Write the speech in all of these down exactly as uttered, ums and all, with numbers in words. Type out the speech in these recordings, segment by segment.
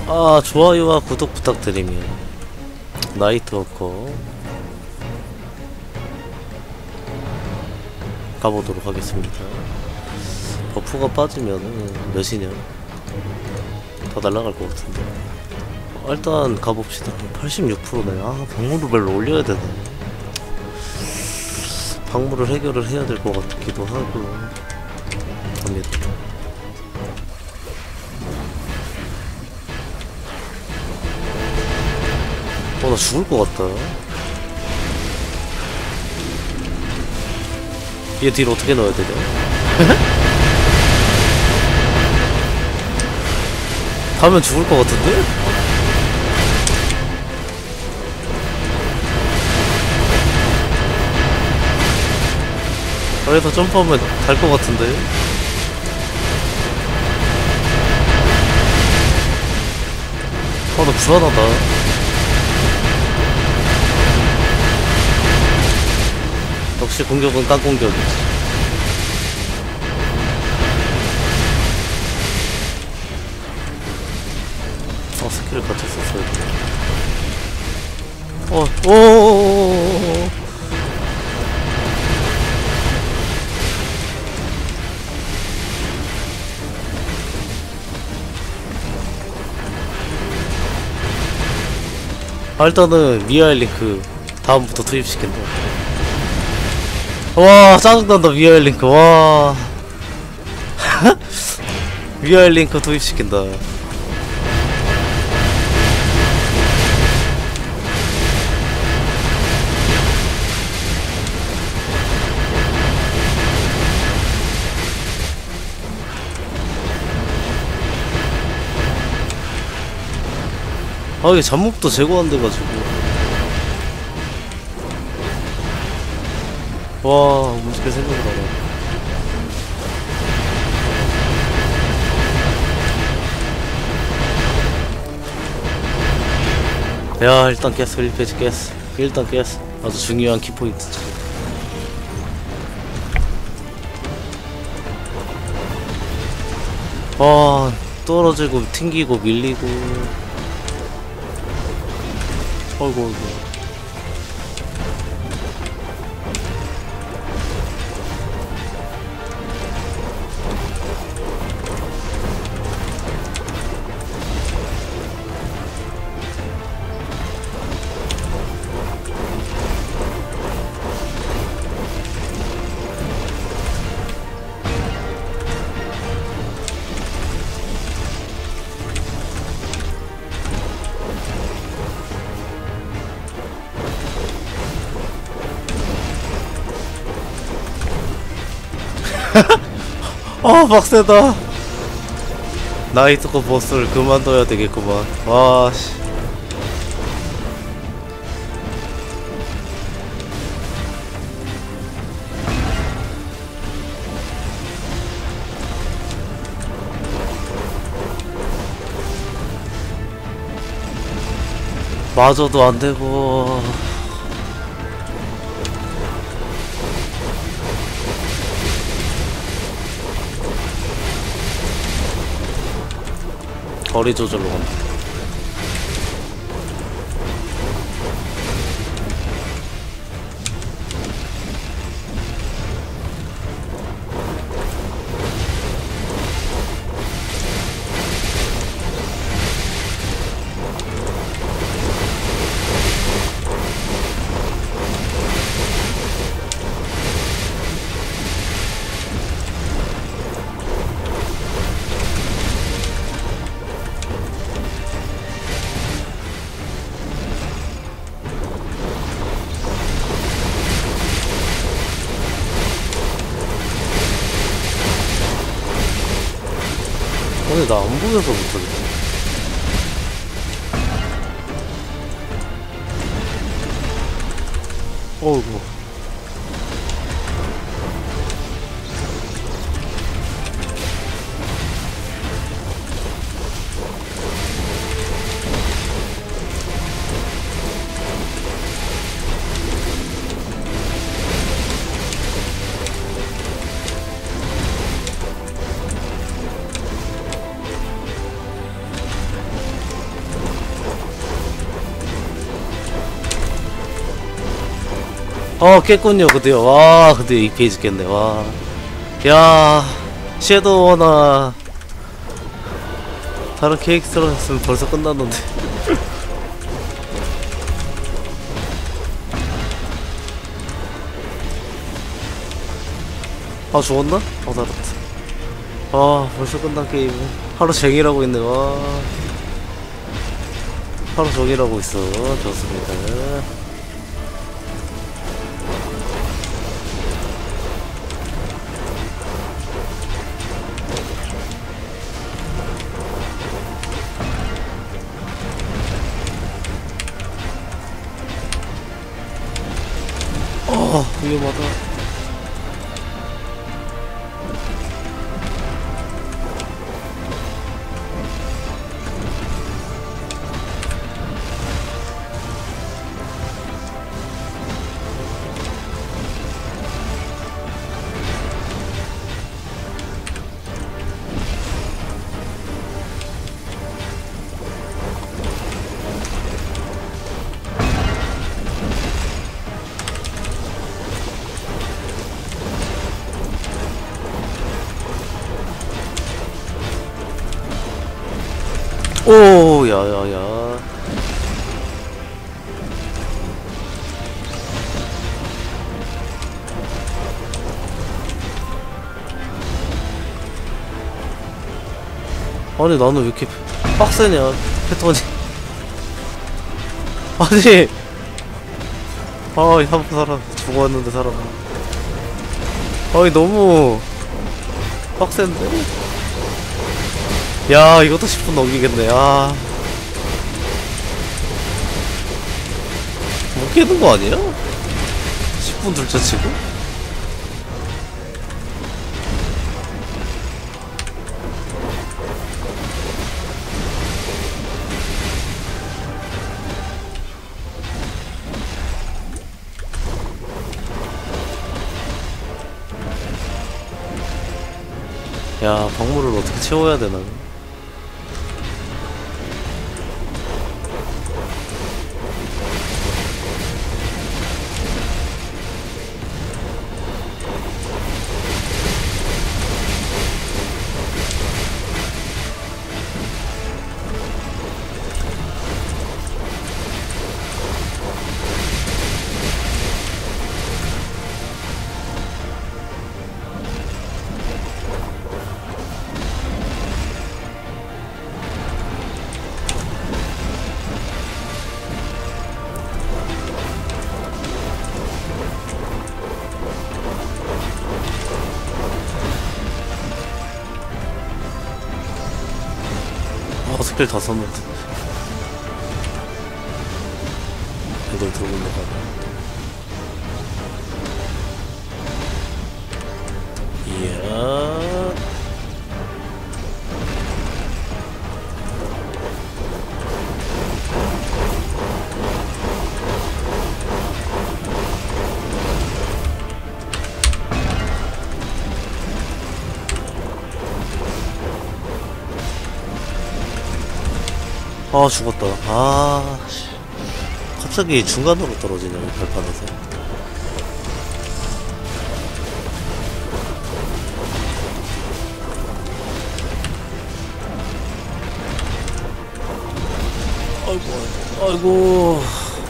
아, 좋아요와 구독 부탁드리며 나이트워커 가보도록 하겠습니다. 버프가 빠지면은 몇이냐? 다 날라갈 것 같은데. 일단 가봅시다. 팔십육 퍼센트네. 아, 박물을 올려야 되네. 박물을 해결을 해야 될 것 같기도 하고. 갑니다. 어, 나 죽을 것 같다. 얘 딜 어떻게 넣어야 되냐? 가면 죽을 것 같은데? 여기서 점프하면 달 것 같은데? 아, 나 불안하다. 역시 공격은 깡 공격이지. 어, 스킬을 같이 썼어야 돼. 어, 오오오오오오. 아, 일단은 미아일 링크 다음부터 투입시킨다. 와, 짜증난다. 미아일 링크. 와. 미아일 링크 도입시킨다. 아, 이게 잡목도 제거 안 돼가지고. 와, 움직일 생각을 안 하네. 야, 일단 깼어. 일 페이지 깼어. 일단 깼어. 아주 중요한 키포인트지. 와, 떨어지고 튕기고 밀리고. 어이구, 어이구. 아, 빡세다. 나이트코 보스를 그만둬야 되겠구만. 와, 씨. 맞아도 안 되고. 거리 조절로 간다. 근데 나 안 보여서 못하겠지. 어이구. 어 깼군요. 그대요. 와 근데 이 페이지 깼네. 와 야 섀도우나 다른 캐릭터로 했으면 벌써 끝났는데. 아 죽었나? 어 살았다. 아 벌써 끝난 게임. 하루 종일 하고 있네. 와 하루 종일 하고 있어. 좋습니다. 어 위험하다. 오, 야야야. 아니 나는 왜 이렇게 빡세냐 패턴이. 아니 아이 한 번 살아 죽었는데 살아. 아이 너무 빡센데. 야 이것도 십 분 넘기겠네. 아 못 깨는 거 아니야? 십 분 둘째치고? 야 박물을 어떻게 채워야 되나? 아 스킬 다 썼는데 이걸 들고 올라가네. 이야 아 죽었다. 아 씨. 갑자기 중간으로 떨어지냐 이 발판에서. 아이고 아이고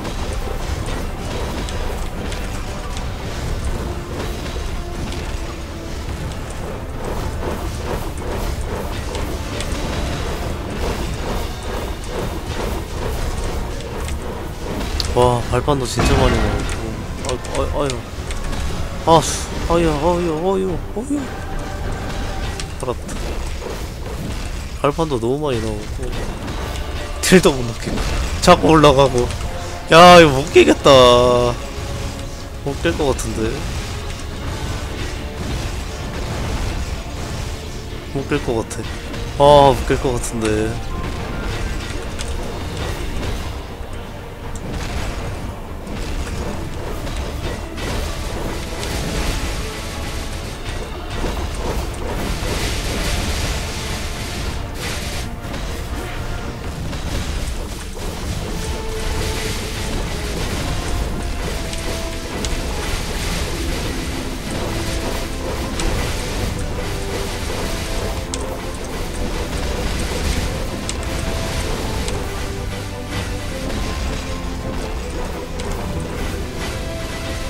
와 발판도 진짜 많이 나오고. 아이고 아유 아유 아수 아유 아유 아유 아유 살았다. 발판도 너무 많이 나오고 딜도 못 넣겠고 자꾸 올라가고. 야 이거 못 깨겠다. 못 깰 것 같은데. 못 깰 것 같아. 아 못 깰 것 같은데.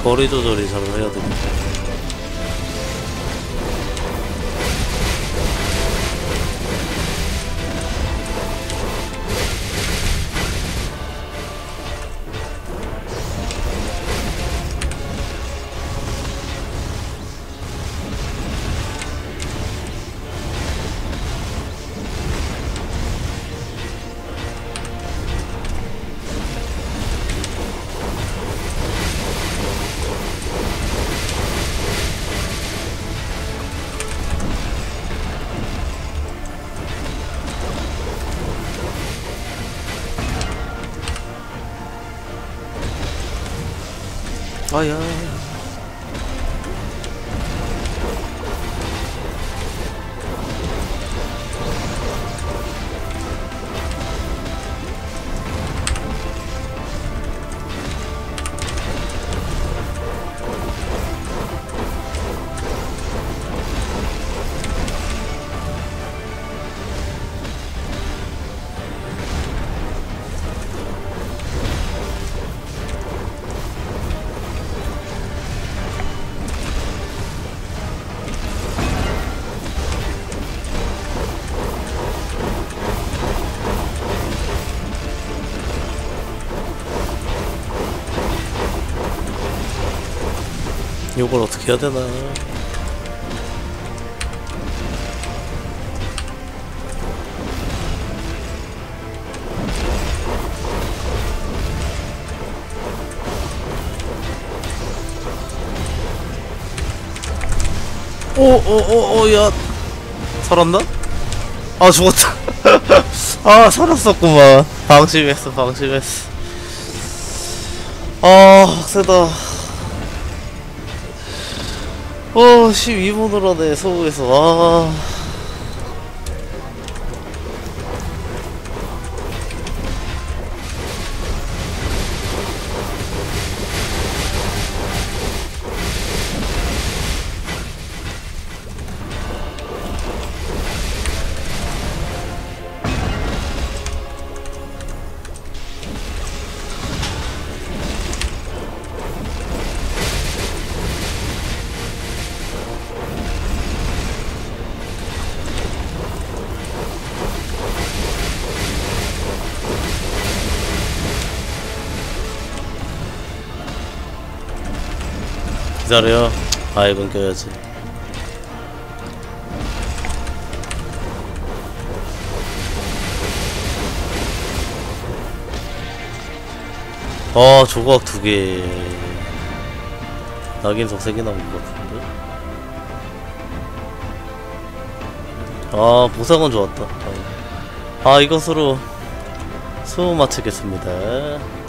거리 조절이 잘 해야 됩니다. 아야. 이걸 어떻게 해야 되나? 오오오오 야 살았나? 아 죽었다. 아 살았었구만. 방심했어 방심했어. 아 세다. 어 십이 분으로 하네 서울에서. 아 기다려. 아 이건 껴야지. 아 조각 두개. 낙인석 세 개 남은 것 같은데. 아 보상은 좋았다. 아 이것으로 수호 마치겠습니다.